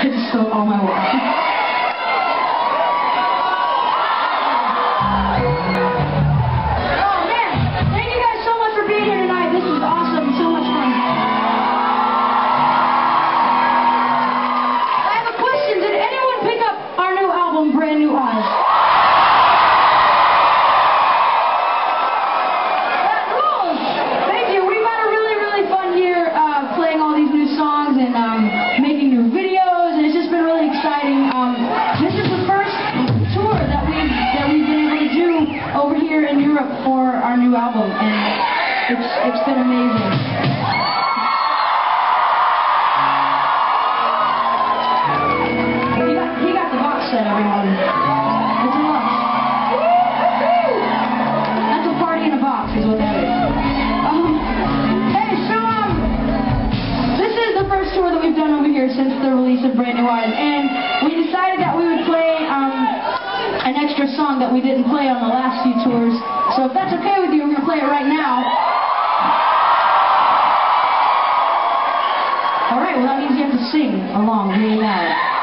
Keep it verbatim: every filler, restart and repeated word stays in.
Kids stole all my watch. Oh man, thank you guys so much for being here tonight. This was awesome, so much fun. I have a question. Did anyone pick up our new album, Brand New Eyes? And um, making new videos, and it's just been really exciting. Um, this is the first tour that we've that we've been able to do over here in Europe for our new album, and it's it's been amazing. He got he got the box set, everyone. It's a lot. That's a party in a box, is what that is. Um, hey, so um. first tour that we've done over here since the release of Brand New Eyes, and we decided that we would play um, an extra song that we didn't play on the last few tours. So if that's okay with you, we're going to play it right now. Alright, well that means you have to sing along really loud.